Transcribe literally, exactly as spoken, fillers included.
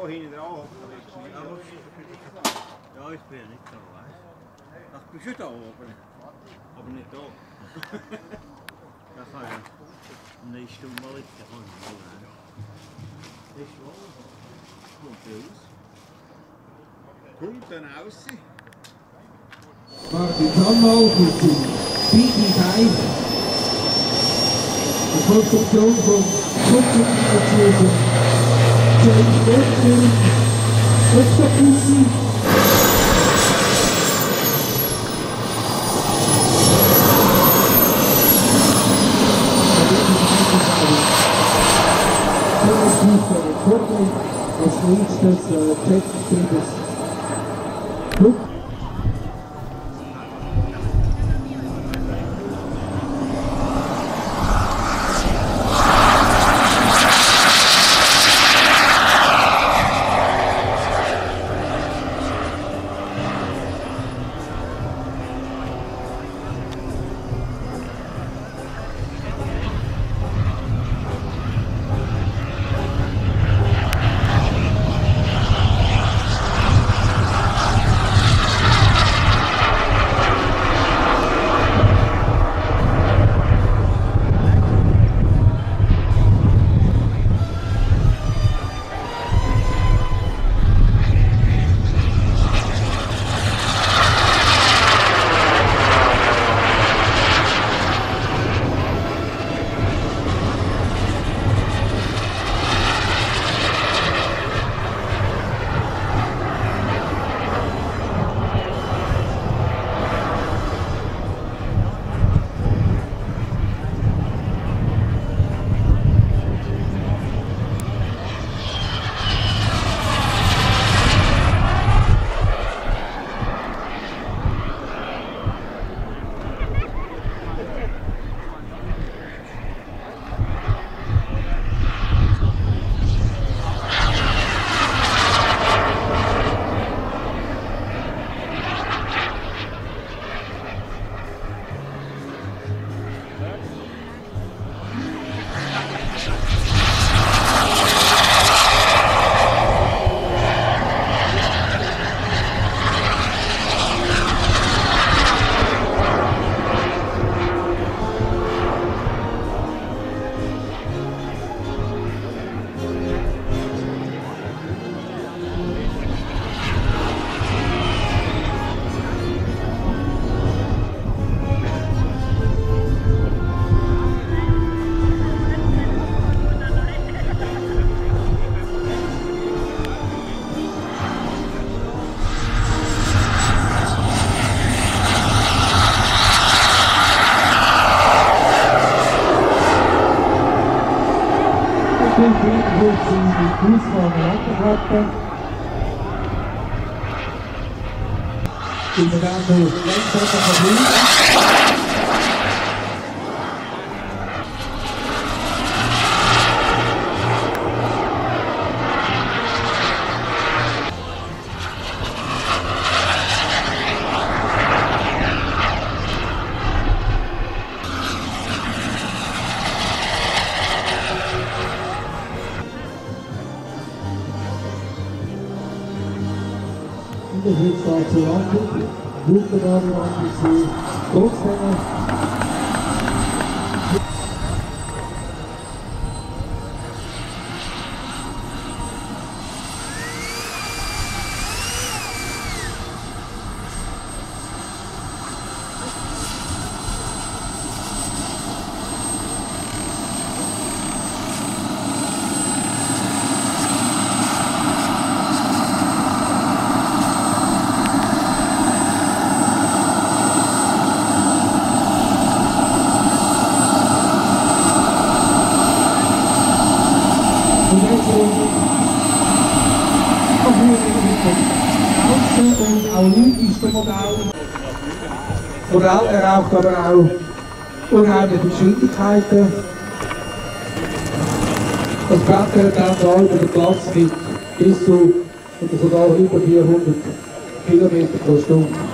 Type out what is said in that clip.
da hinten dran. Ja, ich bin ja nicht da, weißt du? Ach, bist du da oben? Aber nicht da. Da kann ja eine Stunde mal liegen, da kann ich mal rein. Das ist wahr. Kommt raus. Kommt dann raus. Martin Sammal für die B D fünf. Die Konstruktion von Kundenbeziehungen James Bond Österpussen. Das ist der Vorteil als nächstes Jetbetriebes Flug. Die wir dann so ganz verblieben. Das ist jetzt da zu landen, wunderbar gelandet sie, trotzdem. Und auch olympische Modell. Modell erraucht aber auch unheimliche Geschwindigkeiten. Das Brettert dann da über den Platz mit bis zu oder sogar über vierhundert Kilometer pro Stunde.